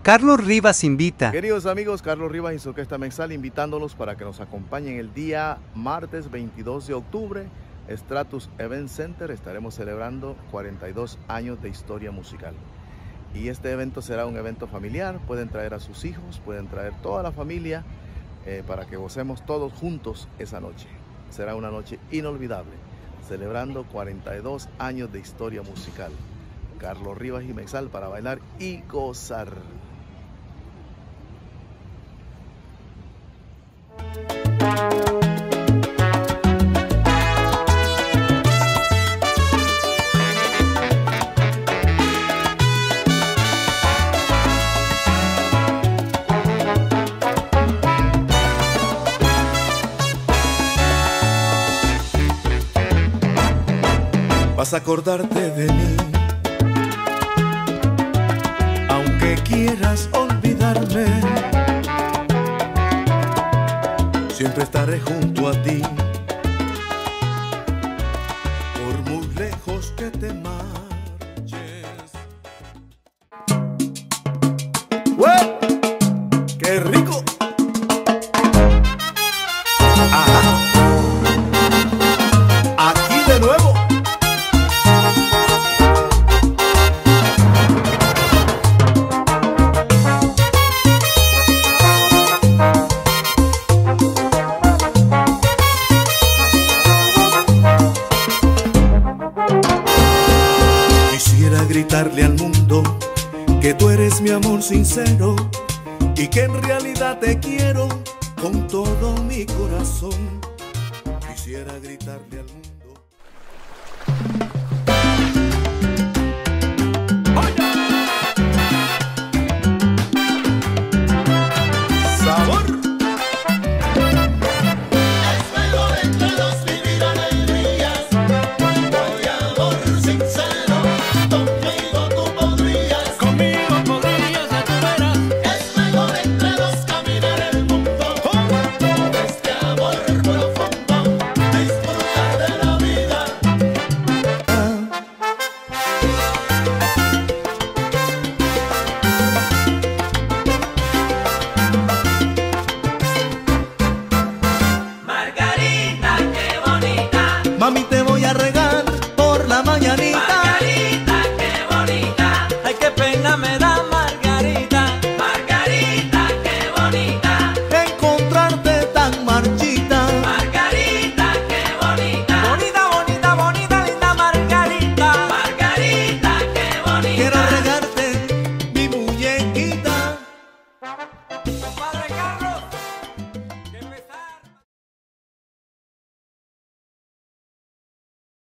Carlos Rivas invita. Queridos amigos, Carlos Rivas y su Orquesta Mexal invitándolos para que nos acompañen el día martes 22 de octubre. Stratus Event Center, estaremos celebrando 42 años de historia musical. Y este evento será un evento familiar, pueden traer a sus hijos, pueden traer toda la familia para que gocemos todos juntos esa noche. Será una noche inolvidable, celebrando 42 años de historia musical. Carlos Rivas y Mexal para bailar y gozar. Vas a acordarte de mí, aunque quieras olvidarme, siempre estaré junto a ti, por muy lejos que te marches. ¡Ué! ¡Qué rico! ¡Ajá! Aquí de nuevo. Gritarle al mundo que tú eres mi amor sincero y que en realidad te quiero con todo mi corazón. Quisiera gritarle al mundo.